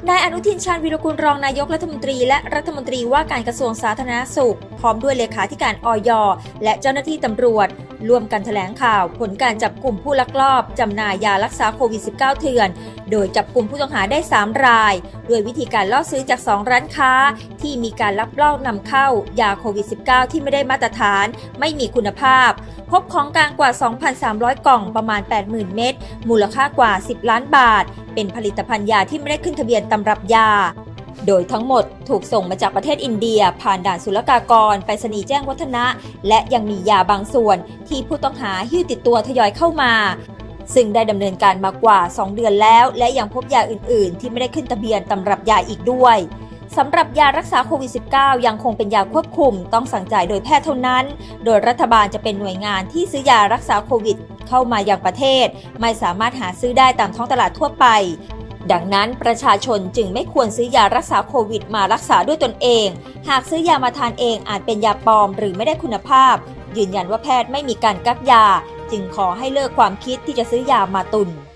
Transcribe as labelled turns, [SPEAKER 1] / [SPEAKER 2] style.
[SPEAKER 1] นายอนุทิน ชาญวีรกูลรองนายกรัฐมนตรีและรัฐมนตรีว่าการกระทรวงสาธารณสุขพร้อมด้วยเลขาธิการอย.และเจ้าหน้าที่ตำรวจร่วมกันแถลงข่าวผลการจับกลุ่มผู้ลักลอบจำหน่ายยารักษาโควิด -19 เถื่อนโดยจับกลุ่มผู้ต้องหาได้3รายด้วยวิธีการล่อซื้อจาก2ร้านค้าที่มีการลักลอบนำเข้ายาโควิด -19 ที่ไม่ได้มาตรฐานไม่มีคุณภาพพบของกลางกว่า 2,300 กล่องประมาณ 80,000 เม็ดมูลค่ากว่า10ล้านบาทเป็นผลิตภัณฑ์ยาที่ไม่ได้ขึ้นทะเบียนตำรับยาโดยทั้งหมดถูกส่งมาจากประเทศอินเดียผ่านด่านศุลกากรไปรษณีย์แจ้งวัฒนะและยังมียาบางส่วนที่ผู้ต้องหาหิ้วติดตัวทยอยเข้ามาซึ่งได้ดำเนินการมากว่า2เดือนแล้วและยังพบยาอื่นๆที่ไม่ได้ขึ้นทะเบียนตำรับยาอีกด้วยสำหรับยารักษาโควิด -19 ยังคงเป็นยาควบคุมต้องสั่งจ่ายโดยแพทย์เท่านั้นโดยรัฐบาลจะเป็นหน่วยงานที่ซื้อยารักษาโควิดเข้ามายังประเทศไม่สามารถหาซื้อได้ตามท้องตลาดทั่วไปดังนั้นประชาชนจึงไม่ควรซื้อยารักษาโควิดมารักษาด้วยตนเองหากซื้อยามาทานเองอาจเป็นยาปลอมหรือไม่ได้คุณภาพยืนยันว่าแพทย์ไม่มีการกักยาจึงขอให้เลิกความคิดที่จะซื้อยามาตุน